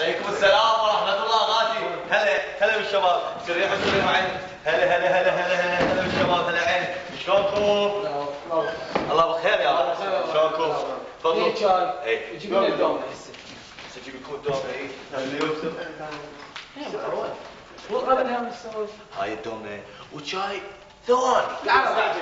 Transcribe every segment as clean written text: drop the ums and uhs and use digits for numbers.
عليكم السلام ورحمة الله غاتي. هلا بالشباب. سريع معي. هلا بالشباب. هلا عين. شلونكم؟ الله بخير يا رب. شلونكم؟ تفضلوا. شاي. جيب لنا الدومة هسه. سجيب لكم الدومة. والقبل هم نسوي. هاي الدومة وشاي ثواني. تعال.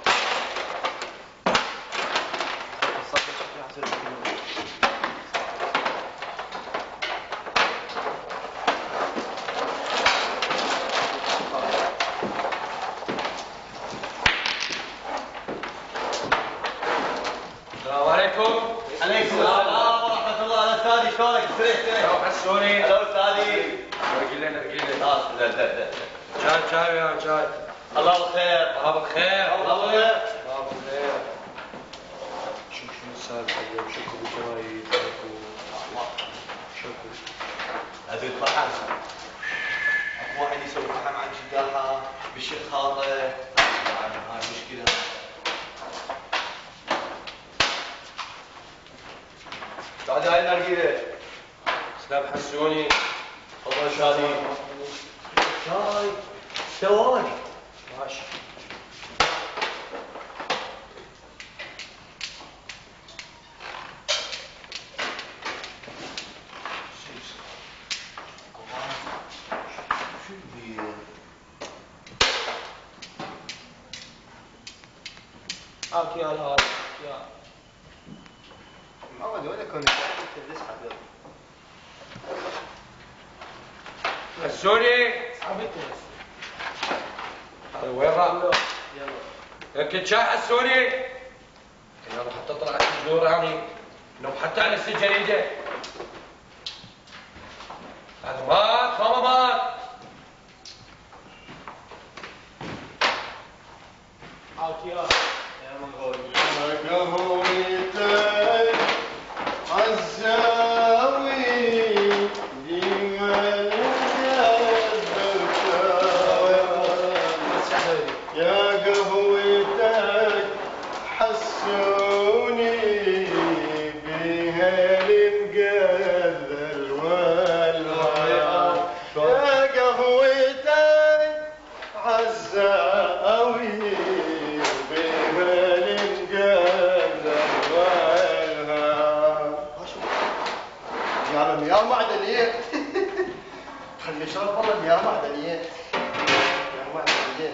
السلام عليكم. عليكم السلام ورحمة الله. أستاذي شلونك؟ سريع. لو حسوني. هلا أستاذي. نرجيلة. شاي يا شاي. الله بالخير. الله بالخير. الله بالخير. الله بالخير. شو السالفة اليوم؟ شكو بالجرايد شكو. هذول فحم. اكو واحد يسوي فحم عن جداها بالشخاطة. يعني هاي مشكلة. بعد هاي النرجيلة. سلام حسوني. تفضل شادي. شاي ثواني. ماشي. هاك يا هذا يا محمد وين كنت؟ تسحب يلا. حسوني. حبيت هذا وين راح؟ يلا. يمكن شاي حسوني. يلا حتى طلعت الجذور يعني. انه حتى على السجريدة. هذا مات ماما مات. هاك يا قهوتك عالزاوي ديما يا قهوتك حسوني بها لنقذل والوان يا قهوتك عالزاوي يا معدنية خلي شرف والله يا معدنية يا معدنية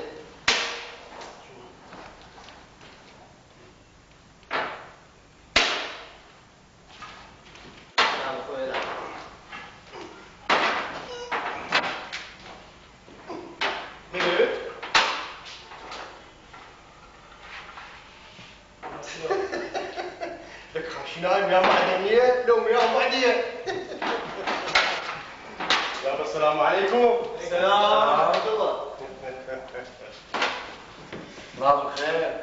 لك خاشنايم يا معدنية لو يا معدية يلا السلام عليكم. السلام ورحمة الله. الله بالخير.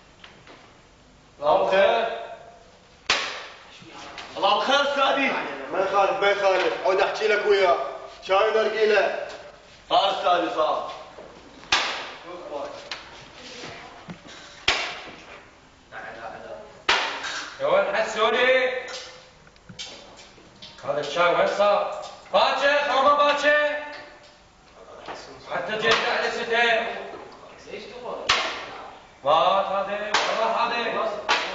الله بالخير. الله بالخير أستاذي. ما يخالف عود احكي لك وياه شاي ونرجيله. صار أستاذي صار. يا وين حسوني؟ هذا الشاي وين صار؟ باكر ماما باكر. حتى جيت على ستين. ايش تبغى؟ مات هذا والله هذا.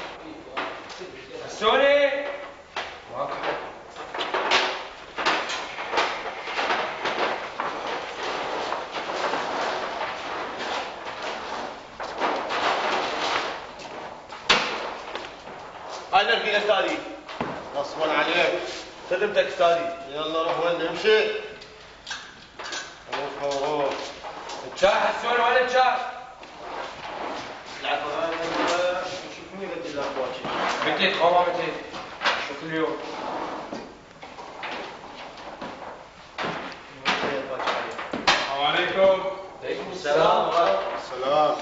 حسوني. ماكو حد. هاي نرجيلة أستاذي. غصبا عليك. خدمتك أستاذي. يلا روح وين امشي. روح. الشاي حسوني وين الشاي؟ العفو. شوف مين يبدي لك واجي. متيت ماما متيت. شوف اليوم. السلام عليكم. عليكم السلام. السلام.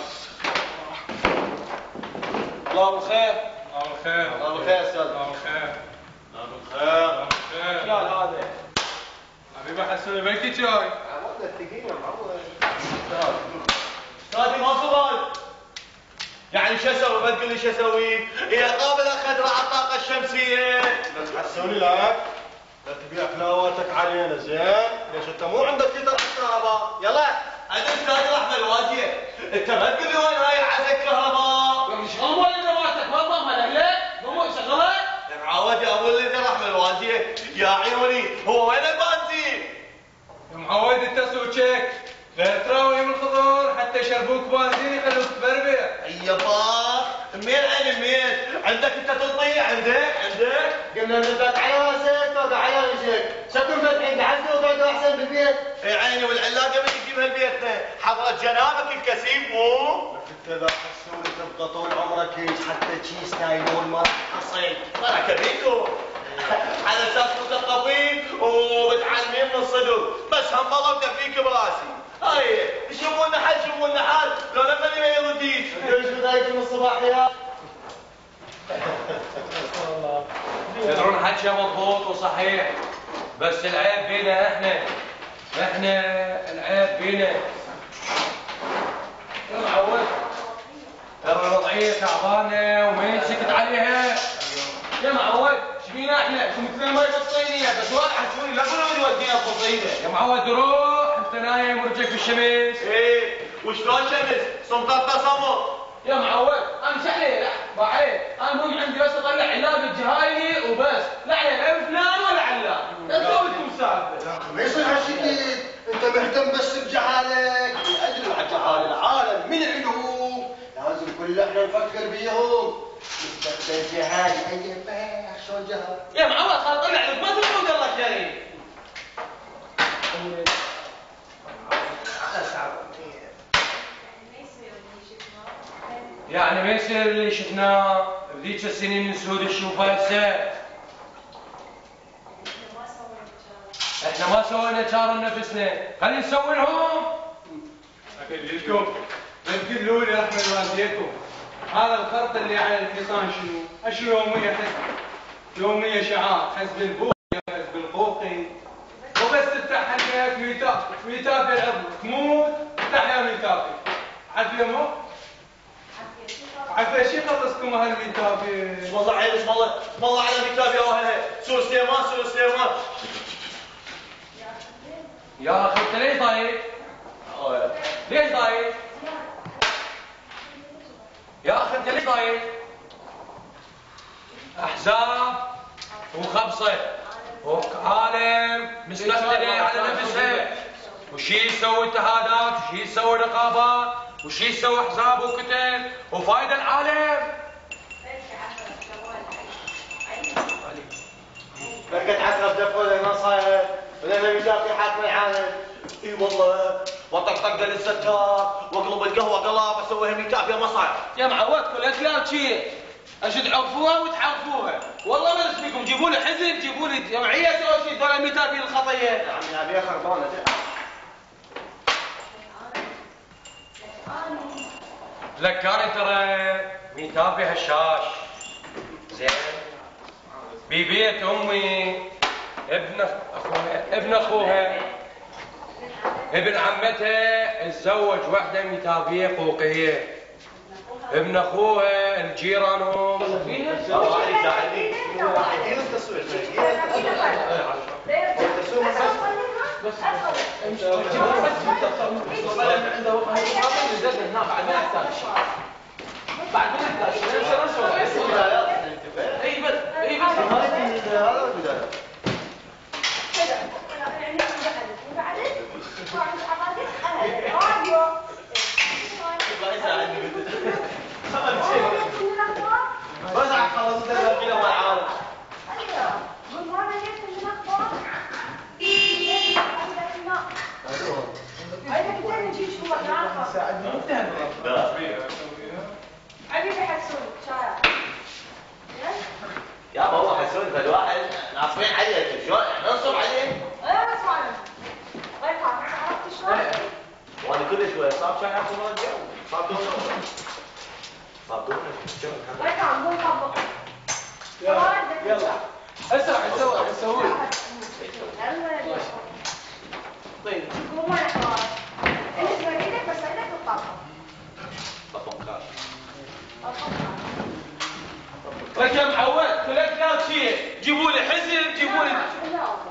الله بالخير. الله بالخير. الله بالخير أستاذ. الله بالخير. الله بالخير. الله بالخير. يا هذا حبيبي حسوني بلكي شاي. عوضنا الثقيلة معوض. أستاذي ما سؤال. يعني شو اسوي؟ ما تقول لي شو اسوي؟ هي قابل اخذ على الطاقه الشمسيه. بس حسوني لا. لا تبيع فلاواتك علينا زين؟ ليش انت مو عندك كتر الكهرباء؟ يلا عند استاذ رحمه الواجيه، انت ما تقول لي وين هاي عزة الكهرباء؟ يا شلون مو اللي نواتك ما ضمها لك مو شغلها؟ يا معود يا ابو اللي رحمه الواجيه، يا عيوني هو وين البنزين؟ يا معود انت سوتشك غير تراوي من الخضر حتى يشربوك بنزين يخلوك تبربع. يابا منين عين منين؟ عندك انت تطيع عندك؟ قلنا نبات على راسك توقع على رجلك، شكون فاتحين عزة وقعدوا احسن بالبيت. يا عيني والعلاقه من تجيبها لبيتنا، حضرة جنابك الكسيب مو؟ انت اذا حسوني تبقى طول عمرك هيك حتى تشيس نايمون ما راح تصيد. بركه بيكم على اساس مثقفين ومتعلمين من الصدر، بس هم الله مدفيك براسي. هاي شوفوا حل شوفوا حل، لو لما ما يرديش. ليش بداية من الصباح يا؟ تدرون حكي مضبوط وصحيح، بس العيب بينا احنا العيب بينا. يا معود ترى الوضعيه تعبانه وما سكت عليها. يا معود شبينا احنا شو مثل ما يبصيني بس واحد حسوني لا كلهم يودينا بقصيده. يا معود روح انت نايم ورجلك بالشمس. ايه وشلون شمس؟ صمتات تصمر. يا معود انا مش عليه لا ما عليه، انا المهم عندي بس اطلع علاج الجهايني وبس، لا عليه لا فلان ولا علان، لا تسوي لكم سالفه. ما يصير هالشديد، انت مهتم بس بجهالك، ادري على جهال العالم من علوم، لازم كل احنا نفكر بيهم، نستخدم جهال اي بيع شلون جهال. يا معود خل طلع لك ما تقول الله كريم. يعني ما يصير اللي شفناه بذيك السنين من سود نشوفه هسه. احنا ما سوينا شار لنفسنا، خلينا نسوي لهم. اكيد لكم بتقولوا لي رحمه والديكم هذا الخرط اللي على الحصان شنو يوميه حسب يوميه شعار حسب البوقي حسب القوقي وبس تفتح حقك ميتافي العظم تموت تفتح يا ميتافي عافيه مو؟ عافيه شي خلصكم هالميتافي. اسم الله عين اسم الله على كتاب يا اهلها، سور سليمان. يا اخي انت ليش ضايق؟ ليش ضايق؟ يا اخي انت ليش ضايق؟ احزاب وخبصه وعالم مستقله على نفسها، وشي يسوي اتحادات وشي يسوي نقابات وشي يسوي احزاب وكتل وفايده العالم. بركة عقرب دفعوا ما صاير ولما ميتافي حاكم العالم. اي والله وطقطق للستار واقلب القهوه قلاب اسويها ميتافيا ما صار. يا معود كل كلام شي اشد عرفوها وتحرفوها، والله ما نسبيكم جيبوا لي حزب جيبوا لي جمعيه سووا شيء ذولا ميتافي الخطيه. يا عمي هذه خربانه. ذكرني ترى ميتافي هشاش زين ببيت امي ابن اخوها ابن عمتها تزوج وحده ميتافيه قوقيه، ابن اخوها الجيرانهم الله يزعلني. بعد ما نحتاج اي بس هذا البدايه. الله يزعلني. بس خلصت الكلام مع العالم. يا بابا حسون فالواحد ناصبين عليك شلون ننصب عليك؟ وانا كل شويه صار شاي احسن من الجو صار دون يلا اسرع نسوي طيب لك يا معود كل كلام شيء جيبوا لي حزب جيبوا لي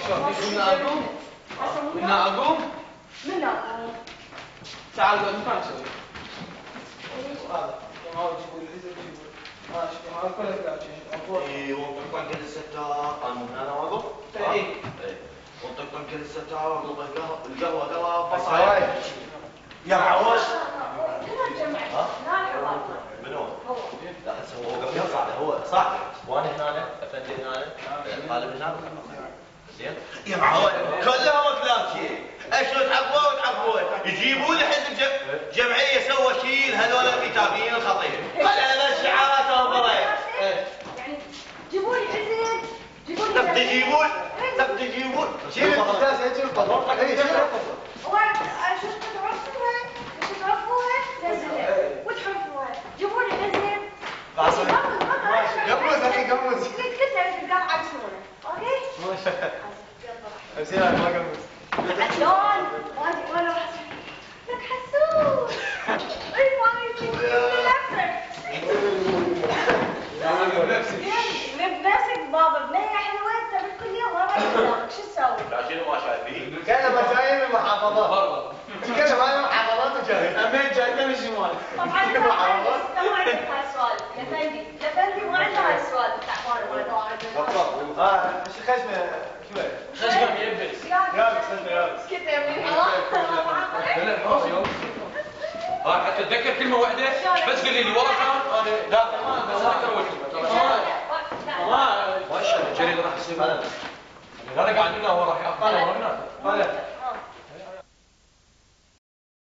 شلون قلنا اقوم؟ قلنا اقوم؟ من أقوم؟ تعال مكان تسوي هذا جماعة تقول لي تجيبوا ماشي جماعة كلها تلاقي اي وانطق طنك الستار انا واقف اي وانطق طنك الستار واقلب القهوه قلب هاي. فصايل يا معوش كلها جمعت ها؟ لا حوار من هو؟ هو لا هسه هو وقف يصعد هو صح وانا هنا افندي هنا طالب هنا زين يا معود كلهم كلامشي اشو تعبوا يجيبوا لي حزب جمعيه سوى شيل هذول الكتابيين الخطير خلينا شعاراتهم بريء يعني جيبوا لي حزب جيبوا لي تجيبون شيل القصاص هيك القصاص اي شيل القصاص شو تعرفوها شو تعرفوها نزلها وتحرفوها جيبوا لي حزب قمص اخي قمص كنت تعرف القاع عكسونه اوكي زين ما قمص عدنان وانا راح لك حسون اي وايد بنفسك بابا بنيه حلوه انت بكل يوم ما راح شو تسوي؟ لا شنو ما شايفين كان جاي من المحافظات تتكلم عن المحافظات وجاي امين جاي من الشمال طبعا انت ما عندك هاي السؤال لفندي ما عنده هاي السؤال تعبان ما خشمه شوي خشمه يبس يابس كنت يمين ها حتى اتذكر كلمه واحده بس قولي لي ورا كان انا لا بس اتذكر اول كلمه ما شاء الله الجري اللي راح يصير انا قاعد هنا هو راح ياخذ ورا هنا